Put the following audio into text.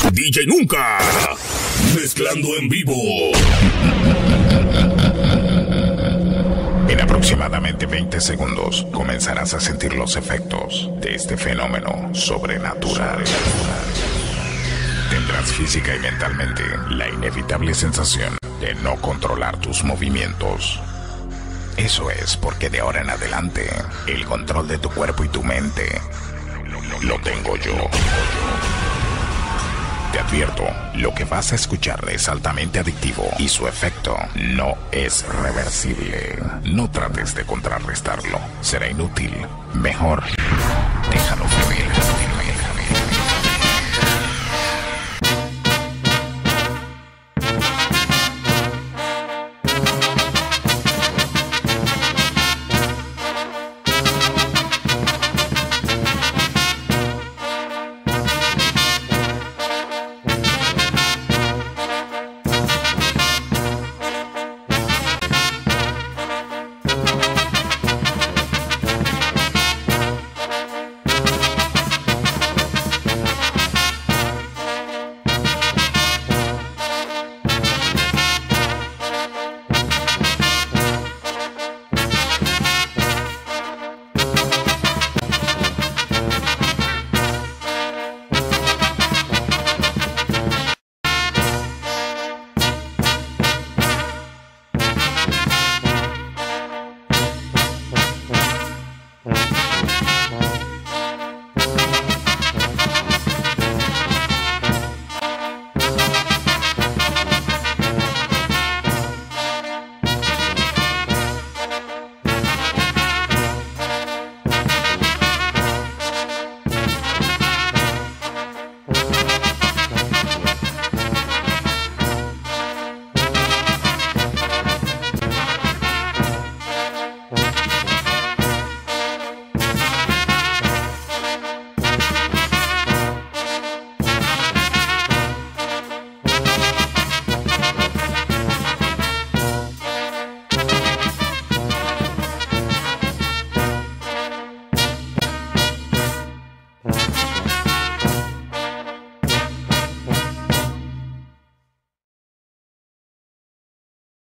DJ Nunca. Mezclando en vivo. En aproximadamente 20 segundos comenzarás a sentir los efectos de este fenómeno sobrenatural. Tendrás física y mentalmente la inevitable sensación de no controlar tus movimientos. Eso es porque de ahora en adelante el control de tu cuerpo y tu mente lo tengo yo. Te advierto, lo que vas a escuchar es altamente adictivo y su efecto no es reversible. No trates de contrarrestarlo, será inútil. Mejor, déjalo fluir.